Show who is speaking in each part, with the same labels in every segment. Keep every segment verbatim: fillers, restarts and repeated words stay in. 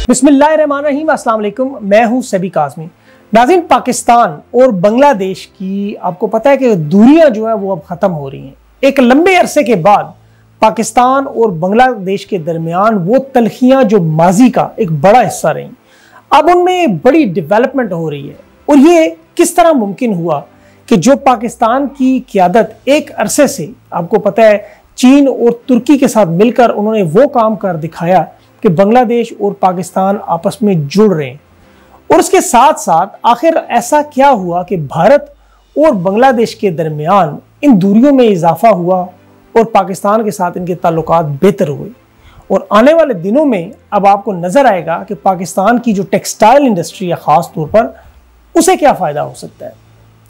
Speaker 1: बिस्मिल्लाहिर्रहमानिर्रहीम, अस्सलाम वालेकुम। मैं हूं सबी काज़मी। नाज़रीन, पाकिस्तान और बांग्लादेश की आपको पता है कि दूरियां जो है वो अब ख़त्म हो रही हैं। एक लंबे अरसे के बाद पाकिस्तान और बांग्लादेश के दरमियान वो तलखियां जो माजी का एक बड़ा हिस्सा रहीं, अब उनमें बड़ी डेवलपमेंट हो रही है। और ये किस तरह मुमकिन हुआ कि जो पाकिस्तान की क़यादत एक अरसे से आपको पता है चीन और तुर्की के साथ मिलकर उन्होंने वो काम कर दिखाया कि बांग्लादेश और पाकिस्तान आपस में जुड़ रहे हैं। और उसके साथ साथ आखिर ऐसा क्या हुआ कि भारत और बांग्लादेश के दरमियान इन दूरियों में इजाफा हुआ और पाकिस्तान के साथ इनके ताल्लुकात बेहतर हुए। और आने वाले दिनों में अब आपको नज़र आएगा कि पाकिस्तान की जो टेक्सटाइल इंडस्ट्री है ख़ास तौर पर, उसे क्या फ़ायदा हो सकता है।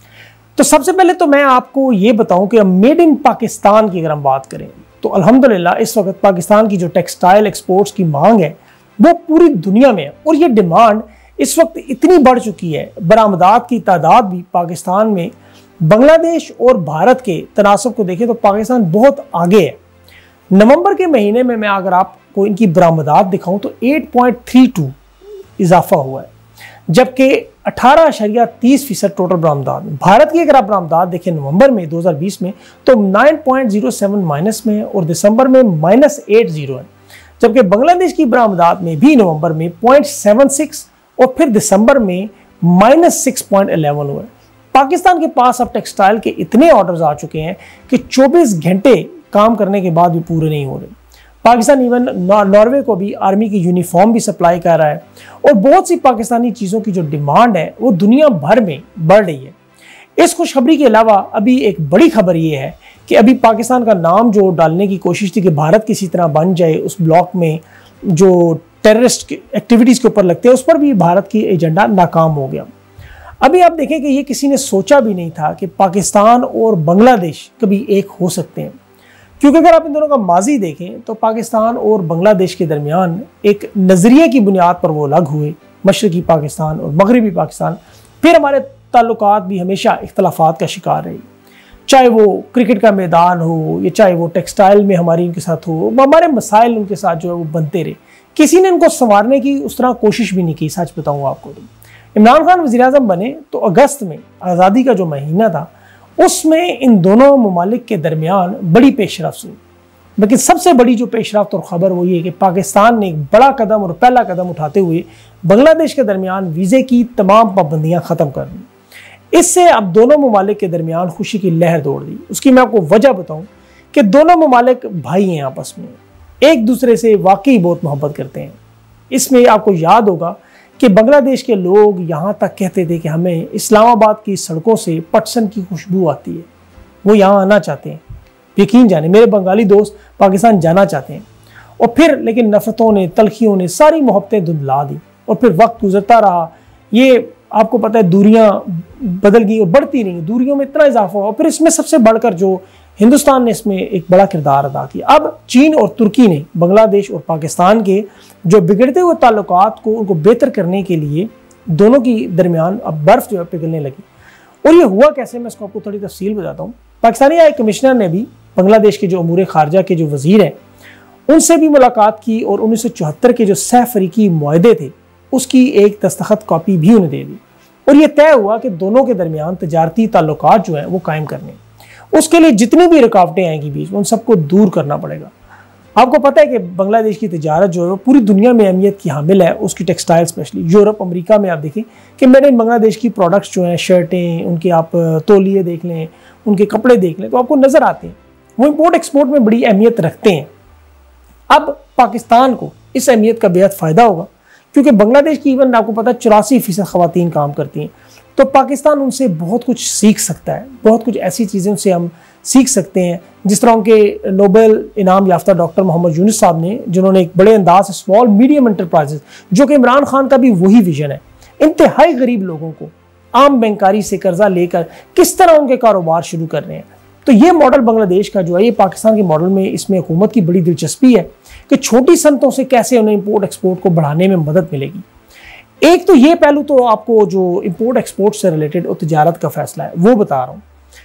Speaker 1: तो सबसे पहले तो मैं आपको ये बताऊं कि मेड इन पाकिस्तान की अगर हम बात करें तो अल्हम्दुलिल्लाह इस वक्त पाकिस्तान की जो टेक्सटाइल एक्सपोर्ट्स की मांग है वो पूरी दुनिया में है। और ये डिमांड इस वक्त इतनी बढ़ चुकी है, बरामदात की तादाद भी पाकिस्तान में बांग्लादेश और भारत के तनासब को देखें तो पाकिस्तान बहुत आगे है। नवंबर के महीने में मैं अगर आपको इनकी बरामदात दिखाऊं तो आठ पॉइंट तीन दो इजाफा हुआ है, जबकि अठारह अशरिया तीस फीसद टोटल बरामदात। भारत की अगर आप बरामदात देखें नवंबर में दो हज़ार बीस में तो नौ पॉइंट ज़ीरो सात माइनस में है और दिसंबर में माइनस एट जीरो है, जबकि बांग्लादेश की बरामदात में भी नवंबर में पॉइंट सेवन सिक्स और फिर दिसंबर में माइनस सिक्स पॉइंट इलेवन हुआ है। पाकिस्तान के पास अब टेक्सटाइल के इतने ऑर्डर्स आ चुके हैं कि चौबीस घंटे काम करने के बाद भी पूरे नहीं हो रहे। पाकिस्तान इवन नॉर्वे को भी आर्मी की यूनिफॉर्म भी सप्लाई कर रहा है और बहुत सी पाकिस्तानी चीज़ों की जो डिमांड है वो दुनिया भर में बढ़ रही है। इस खुशखबरी के अलावा अभी एक बड़ी खबर ये है कि अभी पाकिस्तान का नाम जो डालने की कोशिश थी कि भारत किसी तरह बन जाए उस ब्लॉक में जो टेररिस्ट एक्टिविटीज़ के ऊपर लगते हैं, उस पर भी भारत की एजेंडा नाकाम हो गया। अभी आप देखें कि ये किसी ने सोचा भी नहीं था कि पाकिस्तान और बांग्लादेश कभी एक हो सकते हैं, क्योंकि अगर आप इन दोनों का माजी देखें तो पाकिस्तान और बांग्लादेश के दरमियान एक नज़रिए की बुनियाद पर वो अलग हुए, मशरकी पाकिस्तान और मगरबी पाकिस्तान। फिर हमारे ताल्लुकात भी हमेशा इख्तलाफात का शिकार रहे, चाहे वो क्रिकेट का मैदान हो या चाहे वो टेक्सटाइल में हमारी उनके साथ हो, हमारे मसाइल उनके साथ जो है वो बनते रहे। किसी ने उनको संवारने की उस तरह कोशिश भी नहीं की। सच बताऊँ आपको तो इमरान खान वज़ीर आज़म बने तो अगस्त में आज़ादी का जो महीना था उसमें इन दोनों ममालिक के दरमियान बड़ी पेशरफ्त हुई। लेकिन सबसे बड़ी जो पेशरफ्त और ख़बर वो ये है कि पाकिस्तान ने एक बड़ा कदम और पहला कदम उठाते हुए बांग्लादेश के दरमियान वीज़े की तमाम पाबंदियाँ ख़त्म कर दी। इससे अब दोनों ममालिक के दरमियान खुशी की लहर दौड़ दी। उसकी मैं आपको वजह बताऊँ कि दोनों ममालिक भाई हैं, आपस में एक दूसरे से वाकई बहुत मोहब्बत करते हैं। इसमें आपको याद होगा कि बांग्लादेश के लोग यहाँ तक कहते थे कि हमें इस्लामाबाद की सड़कों से पटसन की खुशबू आती है, वो यहाँ आना चाहते हैं। यकीन जाने मेरे बंगाली दोस्त पाकिस्तान जाना चाहते हैं। और फिर लेकिन नफरतों ने, तलखियों ने सारी मोहब्बतें धुंधला दी और फिर वक्त गुजरता रहा। ये आपको पता है दूरियां बदल गई और बढ़ती रही, दूरियों में इतना इजाफा हुआ। फिर इसमें सबसे बढ़कर जो हिंदुस्तान ने इसमें एक बड़ा किरदार अदा किया। अब चीन और तुर्की ने बांग्लादेश और पाकिस्तान के जो बिगड़ते हुए ताल्लुकात को उनको बेहतर करने के लिए दोनों की दरमियान अब बर्फ़ जो है पिघलने लगी। और ये हुआ कैसे, मैं इसको आपको थोड़ी तफसील बताता हूँ। पाकिस्तानी हाई कमिश्नर ने भी बांग्लादेश के जो अमूर खारजा के जो वज़ीर हैं उनसे भी मुलाकात की और उन्नीस सौ चौहत्तर के जो सह फरीकी मुआहदे थे उसकी एक दस्तखत कॉपी भी उन्हें दे दी। और यह तय हुआ कि दोनों के दरमियान तजारती ताल्लुकात जो हैं वो कायम करने, उसके लिए जितनी भी रुकावटें आएंगी बीच में उन सबको दूर करना पड़ेगा। आपको पता है कि बांग्लादेश की तिजारत जो है वो पूरी दुनिया में अहमियत की हामिल है, उसकी टेक्सटाइल स्पेशली यूरोप अमेरिका में। आप देखें कि मेड इन बांग्लादेश की प्रोडक्ट्स जो हैं, शर्टें, उनके आप तौलिए देख लें, उनके कपड़े देख लें तो आपको नज़र आते हैं वो इम्पोर्ट एक्सपोर्ट में बड़ी अहमियत रखते हैं। अब पाकिस्तान को इस अहमियत का बेहद फ़ायदा होगा क्योंकि बांग्लादेश की इवन आपको पता है चौरासी फीसद ख़वातीन काम करती हैं, तो पाकिस्तान उनसे बहुत कुछ सीख सकता है। बहुत कुछ ऐसी चीज़ें उनसे हम सीख सकते हैं, जिस तरह उनके नोबेल इनाम याफ्ता डॉक्टर मोहम्मद यूनुस साहब ने, जिन्होंने एक बड़े अंदाज से स्मॉल मीडियम एंटरप्राइजेस, जो कि इमरान खान का भी वही विजन है, इंतहाई गरीब लोगों को आम बैंकारी से कर्जा लेकर किस तरह उनके कारोबार शुरू कर रहे हैं। तो ये मॉडल बांग्लादेश का जो है, ये पाकिस्तान के मॉडल में इसमें हुकूमत की बड़ी दिलचस्पी है कि छोटी सनतों से कैसे उन्हें इम्पोर्ट एक्सपोर्ट को बढ़ाने में मदद मिलेगी। एक तो ये पहलू तो आपको जो इम्पोर्ट एक्सपोर्ट से रिलेटेड और तिजारत का फैसला है वो बता रहा हूँ।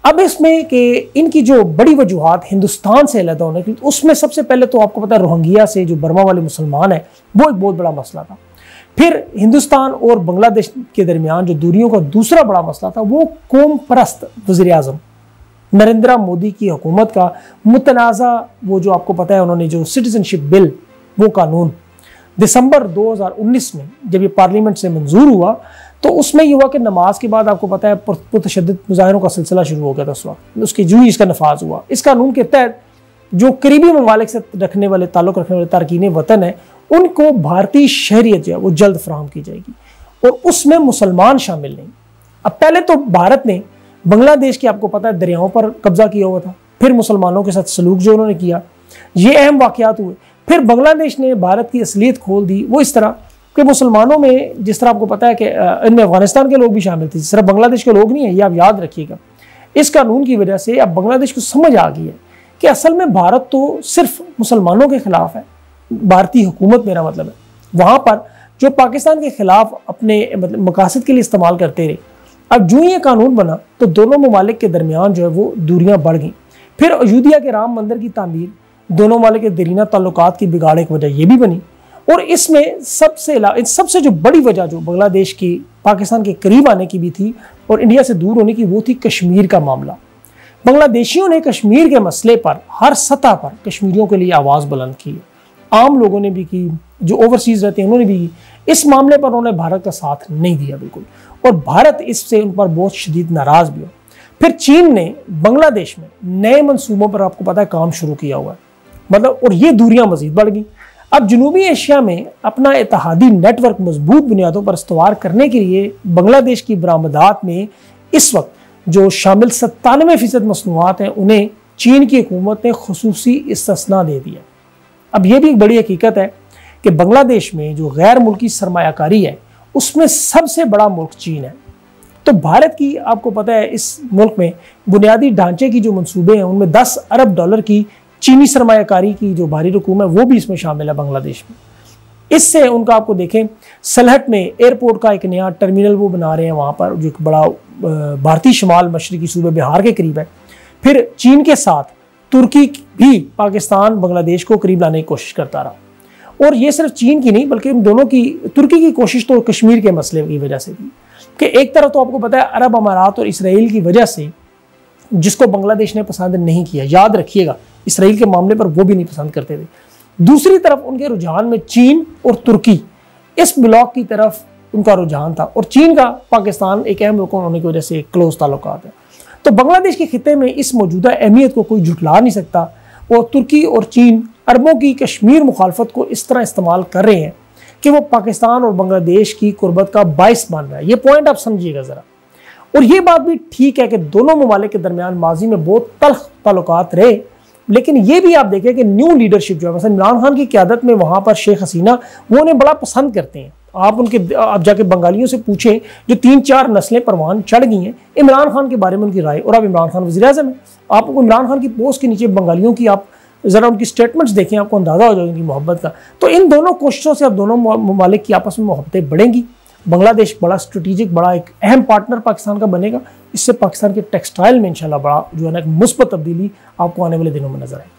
Speaker 1: अब इसमें कि इनकी जो बड़ी वजूहत हिंदुस्तान से अलग होने की, उसमें सबसे पहले तो आपको पता है रोहिंग्या से जो बर्मा वाले मुसलमान हैं वो एक बहुत बड़ा मसला था। फिर हिंदुस्तान और बांग्लादेश के दरमियान जो दूरियों का दूसरा बड़ा मसला था वो कौम परस्त वज़ीर आज़म नरेंद्र मोदी की हुकूमत का मुतनाज़ा, वो जो आपको पता है उन्होंने जो सिटीजनशिप बिल, वो कानून दिसंबर दो हज़ार उन्नीस में जब ये पार्लियामेंट से मंजूर हुआ तो उसमें ये हुआ कि नमाज के बाद आपको पता है पुरतशद्दुद मुजाहिरों का सिलसिला शुरू हो गया था उस वक्त, उसके जू ही इसका नफाज हुआ। इस कानून के तहत जो करीबी ममालिक से रखने वाले ताल्लुक़ रखने वाले तारकीन वतन है उनको भारतीय शहरियत जो है वो जल्द फराहम की जाएगी और उसमें मुसलमान शामिल नहीं। अब पहले तो भारत ने बांग्लादेश के आपको पता है दरियाओं पर कब्जा किया हुआ था, फिर मुसलमानों के साथ सलूक जो उन्होंने किया, ये अहम वाक़यात हुए। फिर बांग्लादेश ने भारत की असलियत खोल दी, वो इस तरह कि मुसलमानों में जिस तरह आपको पता है कि इनमें अफगानिस्तान के लोग भी शामिल थे, जिस तरह बांग्लादेश के लोग नहीं है, ये आप याद रखिएगा। इस कानून की वजह से अब बांग्लादेश को समझ आ गई है कि असल में भारत तो सिर्फ मुसलमानों के खिलाफ है, भारतीय हुकूमत मेरा मतलब है, वहाँ पर जो पाकिस्तान के खिलाफ अपने मतलब मकासद के लिए इस्तेमाल करते रहे। अब जो ये कानून बना तो दोनों ममालिक के दरमियान जो है वो दूरियां बढ़ गई। फिर अयोध्या के राम मंदिर की तामीर दोनों ममालिक के दरीना ताल्लुकात की बिगाड़ एक वजह ये भी बनी। और इसमें सबसे सबसे जो बड़ी वजह जो बांग्लादेश की पाकिस्तान के करीब आने की भी थी और इंडिया से दूर होने की, वो थी कश्मीर का मामला। बांग्लादेशियों ने कश्मीर के मसले पर हर सतह पर कश्मीरियों के लिए आवाज़ बुलंद की, आम लोगों ने भी की, जो ओवरसीज रहते हैं उन्होंने भी की। इस मामले पर उन्होंने भारत का साथ नहीं दिया बिल्कुल, और भारत इससे उन पर बहुत शदीद नाराज भी हो। फिर चीन ने बांग्लादेश में नए मंसूबों पर आपको पता है काम शुरू किया हुआ है, मतलब, और ये दूरियां मजीद बढ़ गई। अब जनूबी एशिया में अपना इत्तेहादी नेटवर्क मजबूत बुनियादों पर इस्तवार करने के लिए बांग्लादेश की बरामदात में इस वक्त जो शामिल सत्तानवे फीसद मसनूआत हैं उन्हें चीन की हुकूमत ने खुसूसी इस्तिस्ना दे दिया। अब यह भी एक बड़ी हकीकत है कि बांग्लादेश में जो गैर मुल्की सरमायाकारी है उसमें सबसे बड़ा मुल्क चीन है। तो भारत की आपको पता है इस मुल्क में बुनियादी ढांचे की जो मंसूबे हैं उनमें दस अरब डॉलर की चीनी सरमायाकारी की जो बाहरी रकूम है वो भी इसमें शामिल है बांग्लादेश में। इससे उनका आपको देखें सलहट में एयरपोर्ट का एक नया टर्मिनल वो बना रहे हैं वहाँ पर, जो एक बड़ा भारतीय शुमाल मशरकी सूबे बिहार के करीब है। फिर चीन के साथ तुर्की भी पाकिस्तान बांग्लादेश को करीब लाने की कोशिश करता रहा, और ये सिर्फ चीन की नहीं बल्कि उन दोनों की, तुर्की की कोशिश तो कश्मीर के मसले की वजह से थी कि एक तरफ तो आपको पता है अरब अमारात और इसराइल की वजह से, जिसको बांग्लादेश ने पसंद नहीं किया, याद रखिएगा इसराइल के मामले पर वो भी नहीं पसंद करते थे। दूसरी तरफ उनके रुझान में चीन और तुर्की, इस ब्लॉक की तरफ उनका रुझान था, और चीन का पाकिस्तान एक अहम रुकन होने की वजह से क्लोज ताल्लुकात है। तो बांग्लादेश के खिते में इस मौजूदा अहमियत को कोई झुटला नहीं सकता, और तुर्की और चीन अरबों की कश्मीर मुखालफत को इस तरह इस्तेमाल कर रहे हैं कि वो पाकिस्तान और बांग्लादेश की कुर्बत का बाइस बन रहा है। ये पॉइंट आप समझिएगा ज़रा। और ये बात भी ठीक है कि दोनों ममालिक के दरमियान माजी में बहुत तल्ख ताल्लुकात रहे, लेकिन ये भी आप देखें कि न्यू लीडरशिप जो है, मतलब इमरान खान की क़यादत में वहाँ पर शेख हसीना वो उन्हें बड़ा पसंद करते हैं। आप उनके आप जाके बंगालियों से पूछें जो तीन चार नस्लें परवान चढ़ गई हैं इमरान खान के बारे में उनकी राय, और अब इमरान खान वज़ीर आज़म है। आपको इमरान खान की पोस्ट के नीचे बंगालियों की आप ज़रा उनकी स्टेटमेंट्स देखें, आपको अंदाज़ा हो जाएगा उनकी मोहब्बत का। तो इन दोनों कोशिशों से अब दोनों ममालिक की आपस में मोहब्बतें बढ़ेंगी। बांग्लादेश बड़ा स्ट्रेटेजिक, बड़ा एक अहम पार्टनर पाकिस्तान का बनेगा। इससे पाकिस्तान के टेक्सटाइल में इंशाल्लाह बड़ा जो है ना एक मुस्बत तब्दीली आपको आने वाले दिनों में नजर आएगी।